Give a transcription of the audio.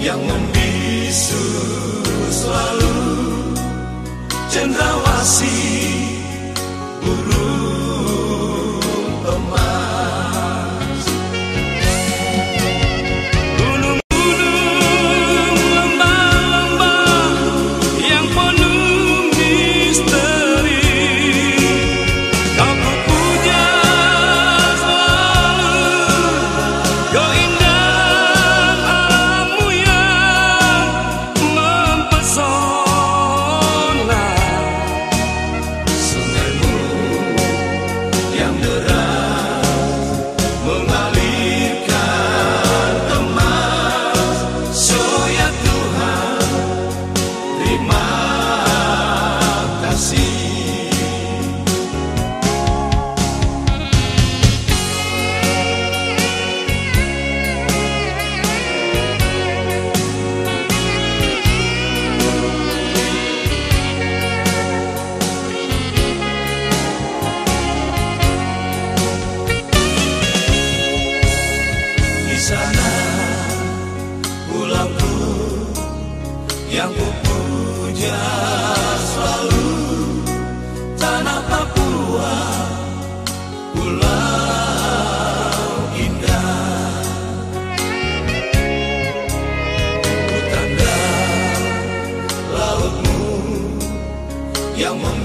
yang membisu selalu, cendrawasih burung emas. Gunung-gunung, lembah-lembah yang penuh misteri, kau ku puja selalu, keindahan alammu yang mempesona. Sungaimu yang deras mengalirkan emas, so ya Tuhan, terima kasih. Di sana pulangku yang ku puja selalu, tanah Papua, pulau indah. Ku tanda lautmu yang